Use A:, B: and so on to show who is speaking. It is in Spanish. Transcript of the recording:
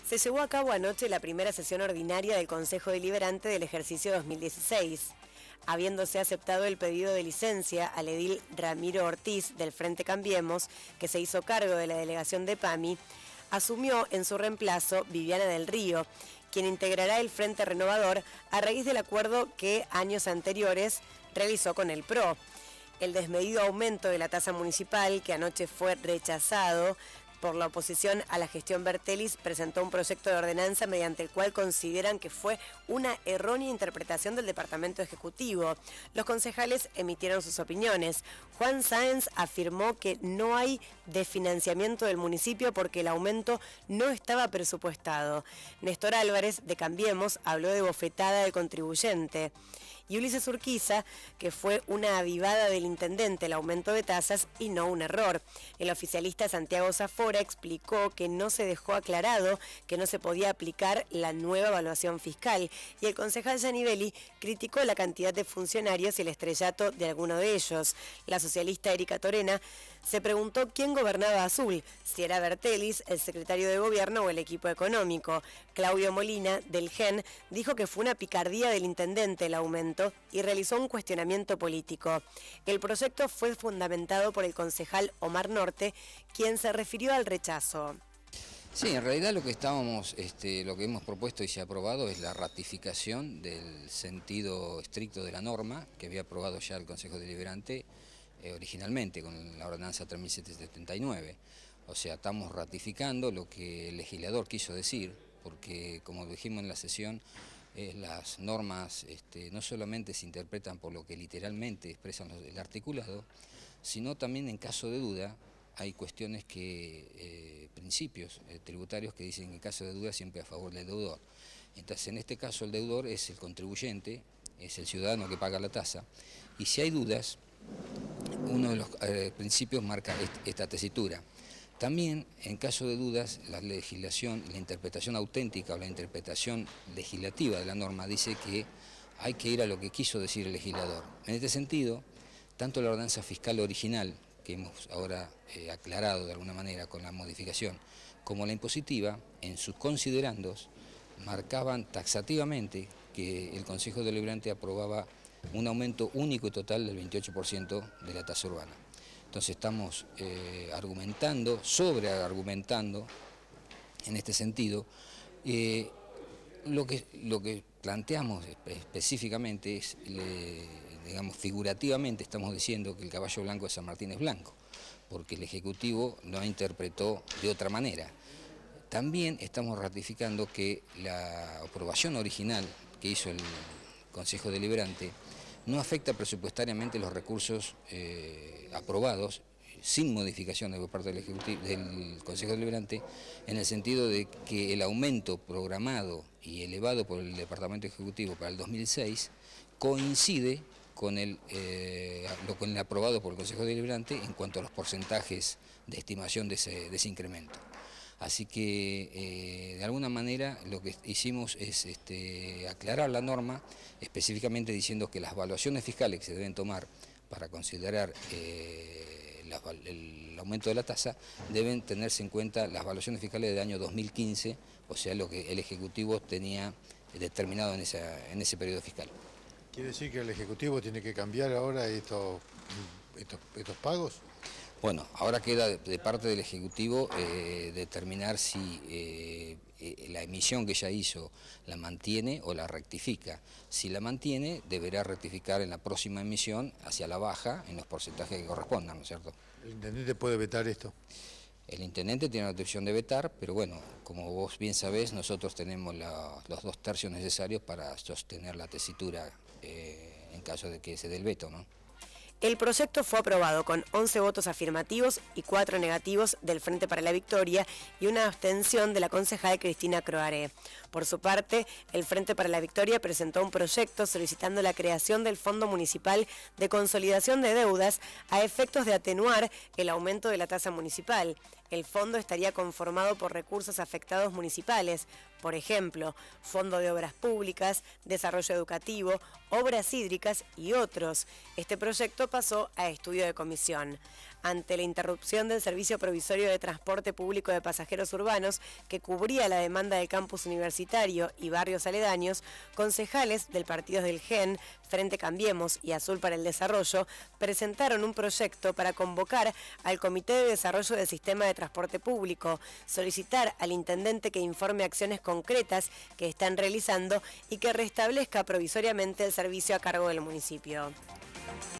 A: Se llevó a cabo anoche la primera sesión ordinaria del Consejo Deliberante del ejercicio 2016. Habiéndose aceptado el pedido de licencia al edil Ramiro Ortiz del Frente Cambiemos, que se hizo cargo de la delegación de PAMI, asumió en su reemplazo Viviana del Río, quien integrará el Frente Renovador a raíz del acuerdo que años anteriores realizó con el PRO. El desmedido aumento de la tasa municipal, que anoche fue rechazado por la oposición a la gestión Bertelis, presentó un proyecto de ordenanza mediante el cual consideran que fue una errónea interpretación del Departamento Ejecutivo. Los concejales emitieron sus opiniones. Juan Sáenz afirmó que no hay desfinanciamiento del municipio porque el aumento no estaba presupuestado. Néstor Álvarez, de Cambiemos, habló de bofetada del contribuyente. Y Ulises Urquiza, que fue una avivada del intendente el aumento de tasas y no un error. El oficialista Santiago Zafora explicó que no se dejó aclarado que no se podía aplicar la nueva evaluación fiscal. Y el concejal Giannivelli criticó la cantidad de funcionarios y el estrellato de alguno de ellos. La socialista Erika Torena se preguntó quién gobernaba Azul, si era Bertelis, el secretario de gobierno o el equipo económico. Claudio Molina, del GEN, dijo que fue una picardía del intendente el aumento y realizó un cuestionamiento político. El proyecto fue fundamentado por el concejal Omar Norte, quien se refirió al rechazo.
B: Sí, en realidad lo que lo que hemos propuesto y se ha aprobado es la ratificación del sentido estricto de la norma que había aprobado ya el Consejo Deliberante originalmente con la ordenanza 3779. O sea, estamos ratificando lo que el legislador quiso decir, porque como dijimos en la sesión, las normas no solamente se interpretan por lo que literalmente expresan el articulado, sino también en caso de duda hay cuestiones principios tributarios que dicen que en caso de duda siempre a favor del deudor. Entonces en este caso el deudor es el contribuyente, es el ciudadano que paga la tasa, y si hay dudas, uno de los principios marca esta tesitura. También, en caso de dudas, la legislación, la interpretación auténtica o la interpretación legislativa de la norma dice que hay que ir a lo que quiso decir el legislador. En este sentido, tanto la ordenanza fiscal original, que hemos ahora aclarado de alguna manera con la modificación, como la impositiva, en sus considerandos, marcaban taxativamente que el Consejo Deliberante aprobaba un aumento único y total del 28% de la tasa urbana. Entonces estamos sobreargumentando en este sentido. Lo que planteamos específicamente es, digamos, figurativamente estamos diciendo que el caballo blanco de San Martín es blanco, porque el Ejecutivo lo interpretó de otra manera. También estamos ratificando que la aprobación original que hizo el Consejo Deliberante no afecta presupuestariamente los recursos aprobados sin modificación por parte del Consejo Deliberante, en el sentido de que el aumento programado y elevado por el Departamento Ejecutivo para el 2006 coincide con el aprobado por el Consejo Deliberante en cuanto a los porcentajes de estimación de ese incremento. Así que, de alguna manera, lo que hicimos es aclarar la norma, específicamente diciendo que las evaluaciones fiscales que se deben tomar para considerar el aumento de la tasa deben tenerse en cuenta las evaluaciones fiscales del año 2015, o sea, lo que el Ejecutivo tenía determinado en ese periodo fiscal.
C: ¿Quiere decir que el Ejecutivo tiene que cambiar ahora estos pagos?
B: Bueno, ahora queda de parte del Ejecutivo determinar si la emisión que ya hizo la mantiene o la rectifica. Si la mantiene, deberá rectificar en la próxima emisión hacia la baja en los porcentajes que correspondan, ¿no es cierto?
C: ¿El intendente puede vetar esto?
B: El intendente tiene la opción de vetar, pero bueno, como vos bien sabés, nosotros tenemos los 2 tercios necesarios para sostener la tesitura en caso de que se dé el veto, ¿no?
A: El proyecto fue aprobado con 11 votos afirmativos y 4 negativos del Frente para la Victoria y una abstención de la concejal Cristina Croaré. Por su parte, el Frente para la Victoria presentó un proyecto solicitando la creación del Fondo Municipal de Consolidación de Deudas a efectos de atenuar el aumento de la tasa municipal. El fondo estaría conformado por recursos afectados municipales, por ejemplo, Fondo de Obras Públicas, Desarrollo Educativo, Obras Hídricas y otros. Este proyecto pasó a estudio de comisión. ante la interrupción del servicio provisorio de transporte público de pasajeros urbanos que cubría la demanda del campus universitario y barrios aledaños, concejales del partido del GEN, Frente Cambiemos y Azul para el Desarrollo presentaron un proyecto para convocar al Comité de Desarrollo del Sistema de Transporte Público, solicitar al intendente que informe acciones concretas que están realizando y que restablezca provisoriamente el servicio a cargo del municipio.